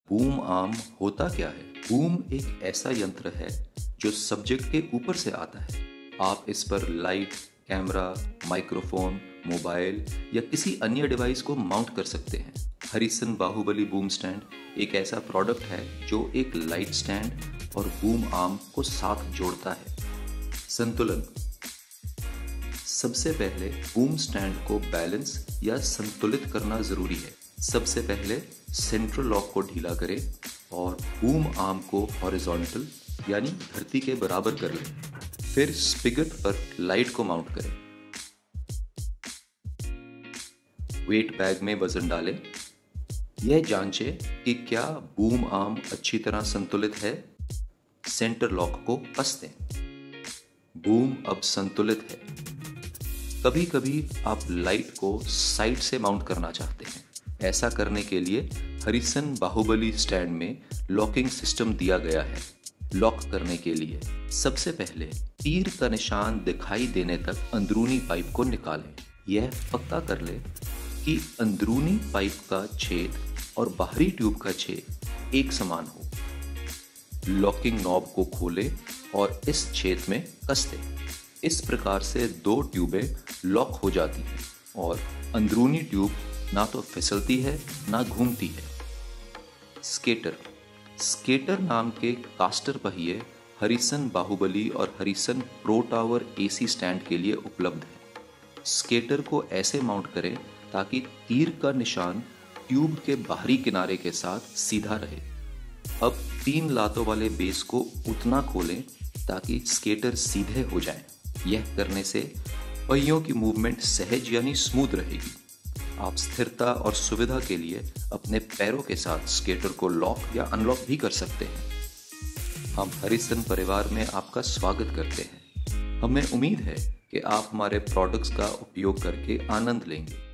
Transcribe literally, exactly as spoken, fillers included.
Boom arm होता क्या है? बूम एक ऐसा यंत्र है जो सब्जेक्ट के ऊपर से आता है। आप इस पर लाइट, कैमरा, माइक्रोफोन, मोबाइल या किसी अन्य डिवाइस को माउंट कर सकते हैं। हरिसन बाहुबली बूम स्टैंड एक ऐसा प्रोडक्ट है जो एक लाइट स्टैंड और बूम आर्म को साथ जोड़ता है। संतुलन। सबसे पहले बूम स्टैंड को बैलेंस या संतुलित करना जरूरी है। सबसे पहले सेंट्रल लॉक को ढीला करें और बूम आर्म को हॉरिजॉन्टल यानी धरती के बराबर कर लें। फिर स्पिगट पर लाइट को माउंट करें। वेट बैग में वजन डालें। यह जांचें कि क्या बूम आर्म अच्छी तरह संतुलित है। सेंटर लॉक को कस दें। बूम अब संतुलित है। कभी कभी आप लाइट को साइड से माउंट करना चाहते हैं। ऐसा करने के लिए हरिसन बाहुबली स्टैंड में लॉकिंग सिस्टम दिया गया है। लॉक करने के लिए सबसे पहले तीर का निशान दिखाई देने तक अंदरूनी पाइप को निकालें। यह पक्का कर लें कि अंदरूनी पाइप का छेद और बाहरी ट्यूब का छेद एक समान हो। लॉकिंग नॉब को खोलें और इस छेद में कस दें। इस प्रकार से दो ट्यूबें लॉक हो जाती हैं और अंदरूनी ट्यूब ना तो फिसलती है ना घूमती है। स्केटर। स्केटर नाम के कास्टर पहिए हरिसन बाहुबली और Harrison pro tower AC stand के लिए उपलब्ध है। स्केटर को ऐसे माउंट करें ताकि तीर का निशान ट्यूब के बाहरी किनारे के साथ सीधा रहे। अब तीन लातों वाले बेस को उतना खोलें ताकि स्केटर सीधे हो जाएं। यह करने से पहियों की मूवमेंट सहज यानी स्मूथ रहेगी। आप स्थिरता और सुविधा के लिए अपने पैरों के साथ स्केटर को लॉक या अनलॉक भी कर सकते हैं। हम हरिसन परिवार में आपका स्वागत करते हैं। हमें उम्मीद है कि आप हमारे प्रोडक्ट्स का उपयोग करके आनंद लेंगे।